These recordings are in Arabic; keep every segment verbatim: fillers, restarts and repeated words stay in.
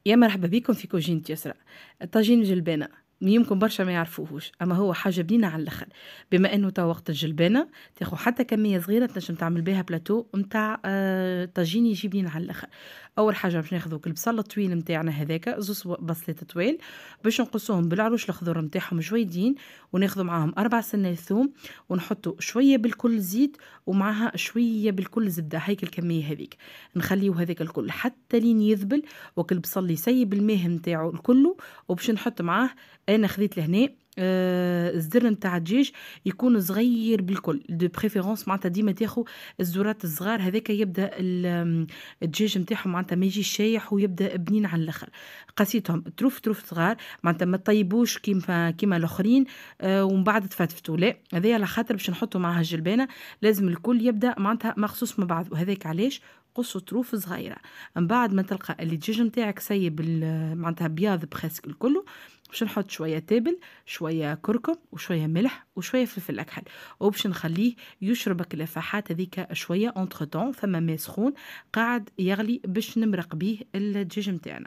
يا مرحبا بكم في كوجينة يسرا. طاجين الجلبانة يمكن برشا ما يعرفوهوش، اما هو حاجه بنينه على الاخر. بما انه تا وقت الجلبانه تاخذ حتى كميه صغيره تنجم تعمل بها بلاتو نتاع آه طاجين يجي بنين على الاخر. اول حاجه باش ناخذوا البصل الطويل نتاعنا هذاك زوز بصلات طويل باش نقصوهم بالعروش الخضر نتاعهم جويدين، وناخذوا معاهم اربع سنة ثوم، ونحطوا شويه بالكل زيت ومعها شويه بالكل زبده، هيك الكميه هذيك نخليو هذاك الكل حتى لين يذبل وكل بصل يسيب الماء نتاعو الكل. وباش نحط معاه انا خذيت لهنا آه الزر نتاع الدجاج يكون صغير بالكل دو بريفيرونس، معناتها ديما تاخو الزرات الصغار هذاك يبدا الدجاج نتاعهم معناتها ما يجيش شايح ويبدا بنين على الاخر. قسيتهم تروف تروف صغار معناتها ما طيبوش كيما كيما الاخرين آه ومن بعد تفتفتوا، لا هذايا على خاطر باش نحطوا معها الجلبانه لازم الكل يبدا معناتها مخصوص من بعض، وهذاك علاش قصوا طروف صغيره. من بعد ما تلقى اللي الدجاج نتاعك سيب معناتها بياض بريسك الكل، باش نحط شويه تابل شويه كركم وشويه ملح وشويه فلفل اكحل، وباش نخليه يشربك اللفاحات هذيك شويه اونتر طون ثم ماء سخون قاعد يغلي باش نمرق بيه الدجاج نتاعنا.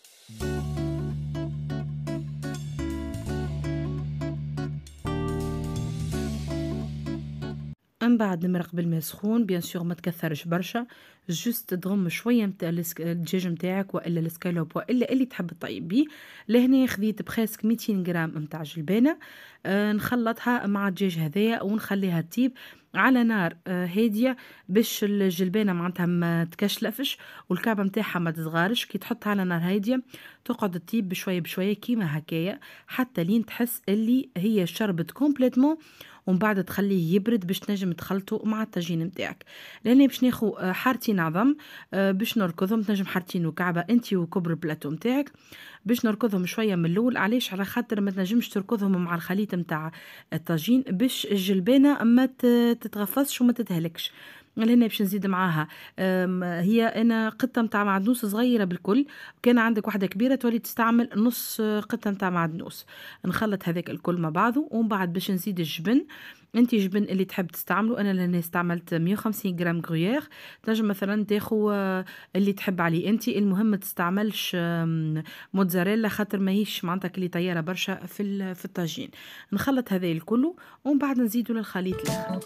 من بعد نمرق بالماء سخون بيان سور ما تكثرش برشا، جوست تضم شويه نتاع الدجاج نتاعك والا السكالوب والا اللي تحب تطيب بيه. لهنا خذيت بخاسك مئتين غرام نتاع جلبانه آه نخلطها مع الدجاج هذايا ونخليها تطيب على نار آه هاديه باش الجلبانه معناتها ما تكشلفش والكعبه نتاعها ما تصغارش. كي تحطها على نار هاديه تقعد تطيب بشويه بشويه كيما هكايا حتى لين تحس اللي هي شربت كومبليتمون، ومن بعد تخليه يبرد باش تنجم تخلطه مع الطاجين نتاعك. لاني باش ناخو حارتين عظم باش نركضهم، تنجم حارتين وكعبه انت وكبر البلاتو نتاعك باش نركضهم شويه من الاول. علاش؟ على خاطر ما تنجمش تركضهم مع الخليط نتاع الطاجين باش الجلبانه ما تتغفصش وما تتهلكش. لهنا باش نزيد معاها هي انا قطه نتاع معدنوس صغيره بالكل، كان عندك واحده كبيره تولي تستعمل نص قطه نتاع معدنوس. نخلط هذاك الكل مع بعضه ومن بعد باش نزيد الجبن. انت جبن اللي تحب تستعمله، انا لاني استعملت مية وخمسين غرام غرويير، تنجم مثلا تاخو اللي تحب عليه انت، المهم ما تستعملش موتزاريلا خاطر ماهيش معناتها كلي طياره برشا في في الطاجين. نخلط هذا الكل ومن بعد نزيدو للخليط الاخر.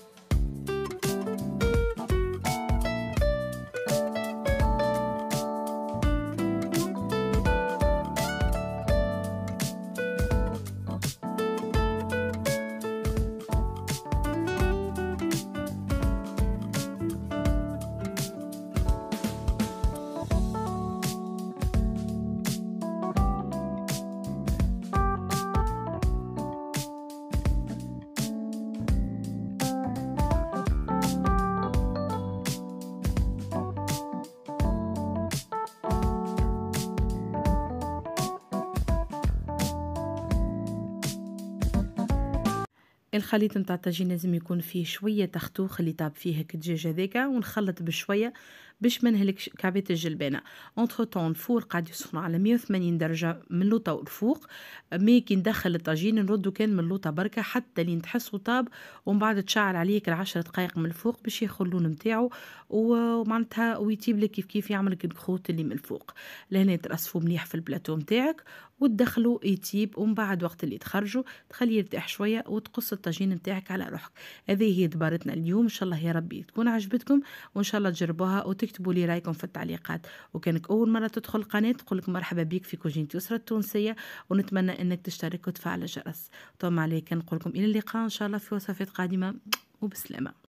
الخليط نتاع الطاجين لازم يكون فيه شويه تختوخ اللي طاب فيه هيك الدجاج هذاك، ونخلط بشويه باش ما نهلكش كعبات الجلبانه. اونتر طون الفور قاعد يسخن على مية وثمانين درجه من لوطه والفوق، مي كي ندخل الطاجين نردو كان من لوطه بركه حتى لين تحسه طاب، ومن بعد تشعل عليه العشر دقائق من الفوق باش ياخذ اللون نتاعو ومعناتها ويطيب لك كيف كيف يعمل الكروت اللي من الفوق. لهنا ترصفوه مليح في البلاتو نتاعك وتدخلوا يطيب، ومن بعد وقت اللي تخرجوا تخليه يرتاح شويه وتقص الطاجين نتاعك على روحك. هذه هي دبارتنا اليوم، ان شاء الله يا ربي تكون عجبتكم وان شاء الله تجربوها وتكتبوا لي رايكم في التعليقات. وكانك اول مره تدخل القناه تقولك مرحبا بك في كوجينة يسرا التونسيه، ونتمنى انك تشترك وتفعل الجرس. طم عليك نقولكم الى اللقاء ان شاء الله في وصفات قادمه وبسلامه.